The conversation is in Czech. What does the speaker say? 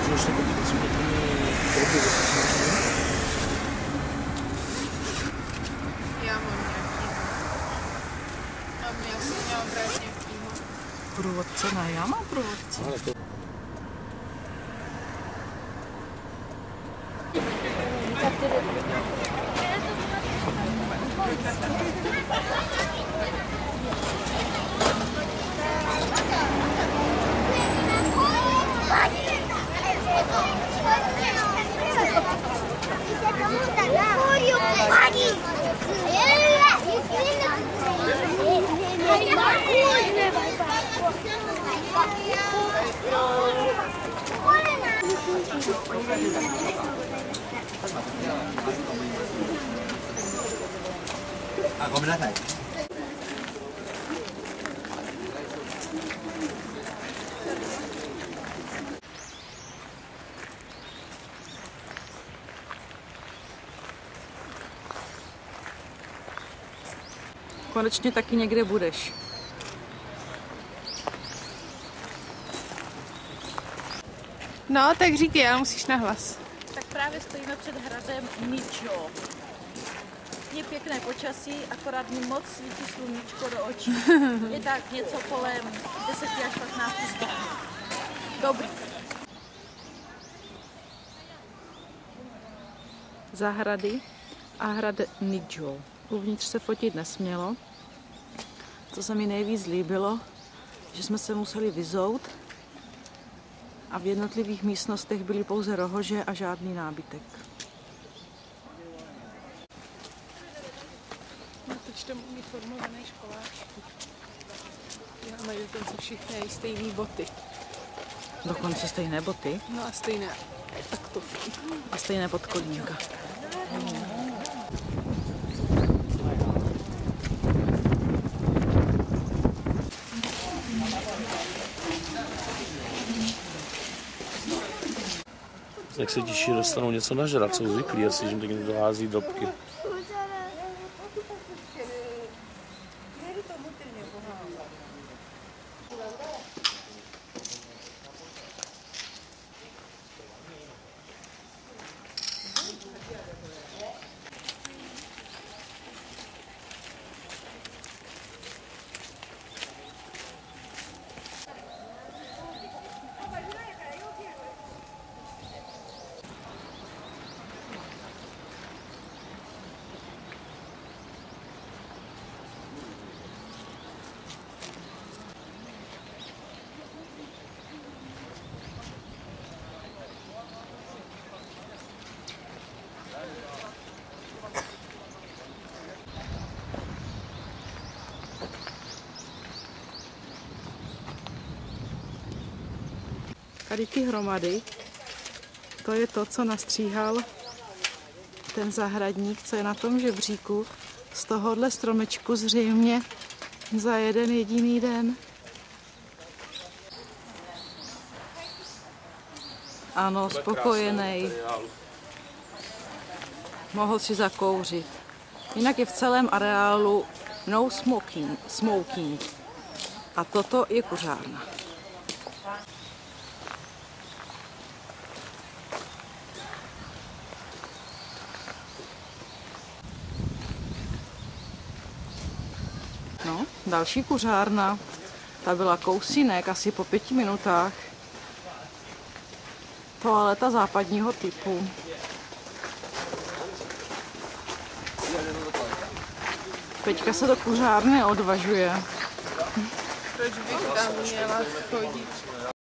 začne podívat, jsou úplně drogy, Já mám nějaký. Já jsem měla brát nějakýho. Průvodce, ne, já mám průvodce. Konečně taky někde budeš. No, tak říkej, ale musíš nahlas. Tak právě stojíme před hradem Nidžo. Je pěkné počasí, akorát mi moc svítí sluníčko do očí. Je tak něco kolem 10 až 15 stupňů. Dobrý. Zahrady a hrad Nidžo. Uvnitř se fotit nesmělo. Co se mi nejvíc líbilo, že jsme se museli vyzout a v jednotlivých místnostech byly pouze rohože a žádný nábytek. No, teď tam umí formovaný školáčky. Já mají dokonce všichni stejné boty. Dokonce stejné boty No a stejné taktovky. a stejné podkolínka. Jak se tiší, dostanou něco nažrat, jsou zvyklí asi, že jim tak někdo hází drobky. Tady ty hromady, to je to, co nastříhal ten zahradník, co je na tom žebříku, z tohohle stromečku zřejmě za jeden jediný den. Ano, spokojený. Mohl si zakouřit. Jinak je v celém areálu no smoking. A toto je kuřárna. No, další kuřárna. Ta byla kousínek, asi po 5 minutách. Toaleta západního typu. Peťka se do kuřárny odvažuje. Proč bych tam měla chodit?